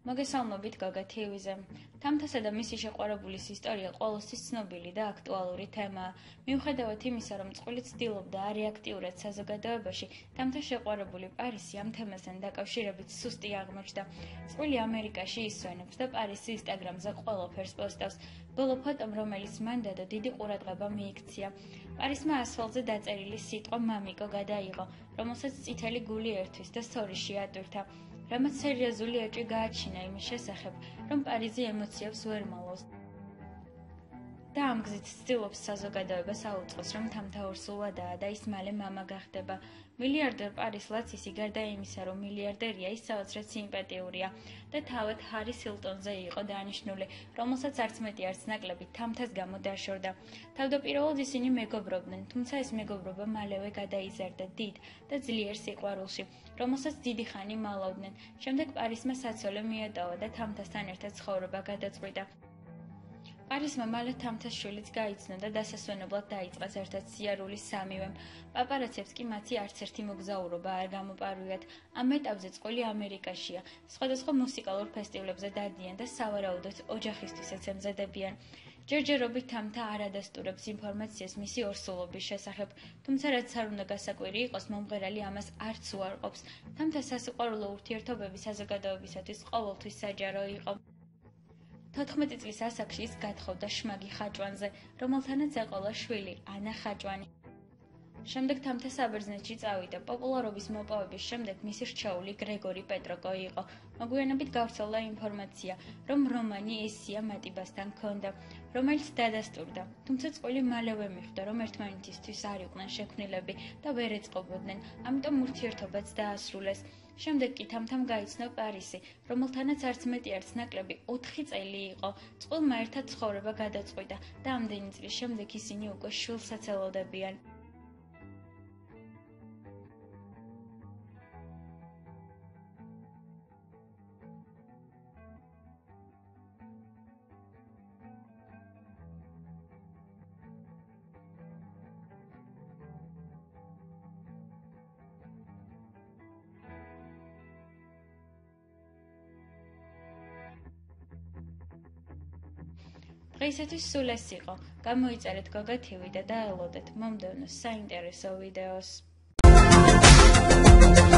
მოგესალმებით გოგა TV-ზე. თამთასა და მისი შეყვარებულის ისტორია ყოველთვის ცნობილი და აქტუალური თემაა. მიუხედავად იმისა, რომ წყვილი ცდილობდა რეაქტიურად საზოგადოებაში, თამთა შეყვარებული პარისი ამ თემასთან დაკავშირებით სუსტი აღმოჩნდა. წყვილი ამერიკაში ისვენებს და პარიზის ინსტაგრამზე ყველაფერს პოსტავს. ბოლო ფოტომ, რომელიც მან დადო, დიდი ყურადღება მიიქცია. პარისმა ასფალტზე დაწერილი სიტყვა მამიკო გადაიღო, რომელსაც წითელი გული ერთვის და სტორიში ატვირთა. რამაც სერიოზული ეჭვი გააჩინა იმის შესახებ, რომ პარიზი ემოციებს ვერ მალავს და ამ გზით ცდილობს საზოგადოებას აუწყოს, რომ თამთა ორსულადაა და ის მალე მამა გახდება. მილიარდერ პარის ლაცისი გარდა იმისა, რომ მილიარდერია, ის საოცრად სიმპათიურია და თავად ჰარის ჰილტონზე იყო დანიშნული, რომელსაც არც მეტი არც ნაკლები თამთას გამო დაშორდა. თავდაპირველად ისინი მეგობრობდნენ, თუმცა ეს მეგობრობა მალევე გადაიზარდა დიდ და ძლიერ სიყვარულში, რომელსაც დიდი ხანი მალავდნენ. შემდეგ პარისმა საცოლე მიატოვა და თამთასთან ერთად ცხოვრება გადაწყვიტა. პარისმა მალე თამთას შვილიც გაიცნო და დასასვენებლად დაიწყეს ერთად სიარულის სამივემ. პაპარაცებს კი მათი არც ერთი მოგზაურობა არ გამოპარვიათ. ამ ეტაპზე წყვილი ამერიკაშია. სხვადასხვა მუსიკალურ ფესტივალებზე დადიან და სავარაუდოდ ოჯახისთვისაც ემზადებიან. ჯერჯერობით თამთა არ ადასტურებს ინფორმაციას მისი ორსულობის შესახებ, თუმცა რაც არ უნდა გასაკვირი იყოს, მომღერალი ამას არც უარყოფს. თამთა სასიყვარულო ურთიერთობები საზოგადოებისათვის ყოველთვის საჯარო იყო. 14 წლის ასაკში ის გათხოვდა შმაგი ხაჭვანზე, რომელთანაც ეყოლა შვილი, ანა ხაჭვანი. შემდეგ თამთა საბერძნეთში წავიდა. პოპულარობის მოპოვების შემდეგ მისი რჩეული გრეგორი პეტროკო იყო. მოგვიანებით გავრცელდა ინფორმაცია, რომ რომანი ესია მატიბასთან ჰქონდა, რომელიც დადასტურდა. თუმცა წყვილი მალევე მიხვდა, რომ ერთმანეთისთვის არ იყვნენ შექმნილები და ვერ ეწყობოდნენ, ამიტომ ურთიერთობაც დაასრულეს. შემდეგ კი თამთამ გაიცნო პარისი, რომელთანაც არც მეტი არც ნაკლები 4 წელი იყო. წყვილმა ერთად ცხოვრება გადაწყვიტა და ამდენი წლის შემდეგ ისინი უკვე შვილსაც ელოდებიან. დღეისათვის სულ ეს იყო. გამოიწერეთ გოგა TV და დაელოდეთ მომდევნო საინტერესო ვიდეოს.